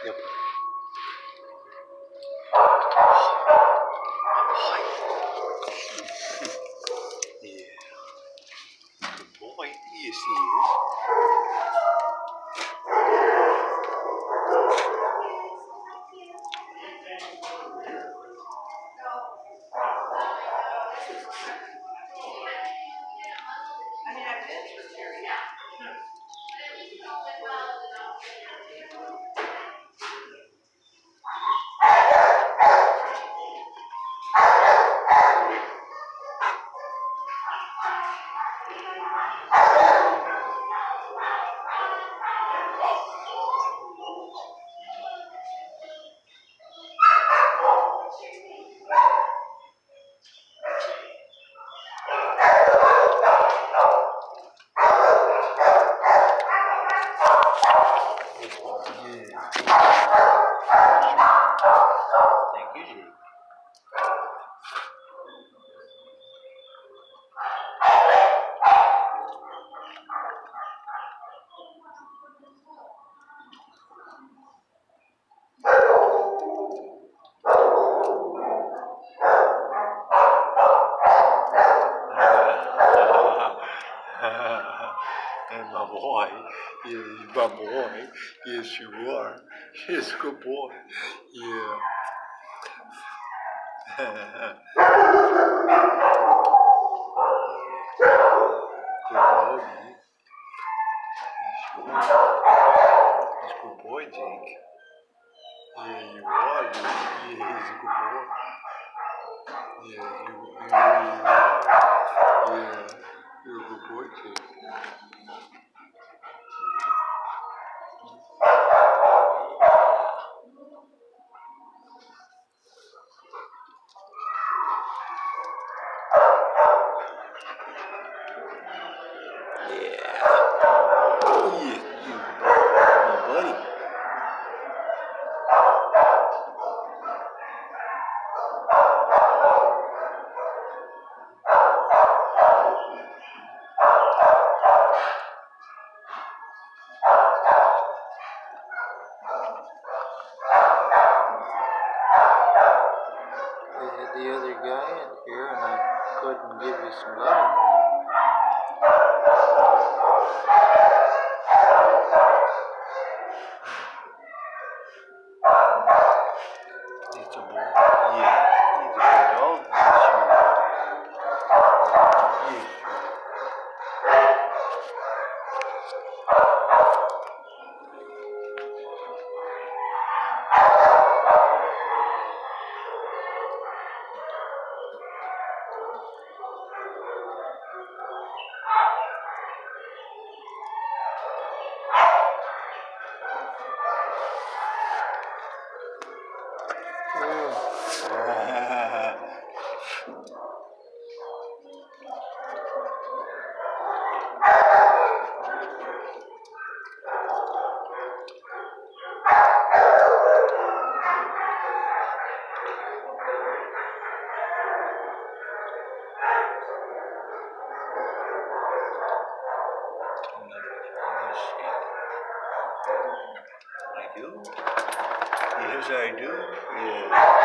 Yep. Yeah. Good boy. Yes, he is. Thank you, Jake. And my boy, yeah, my boy, yes you are, yes, good boy, yeah. Good doggy, yes you are, yes, good boy, Jake. Yeah, you are, yeah, he's a good boy. Yeah, you are, yeah, you're a good boy, Jake. The other guy in here, and I couldn't give you some love. It's a boy. Yeah, he's a good dog. Yes, you are. Yes, I do. Yes, I do. Yeah.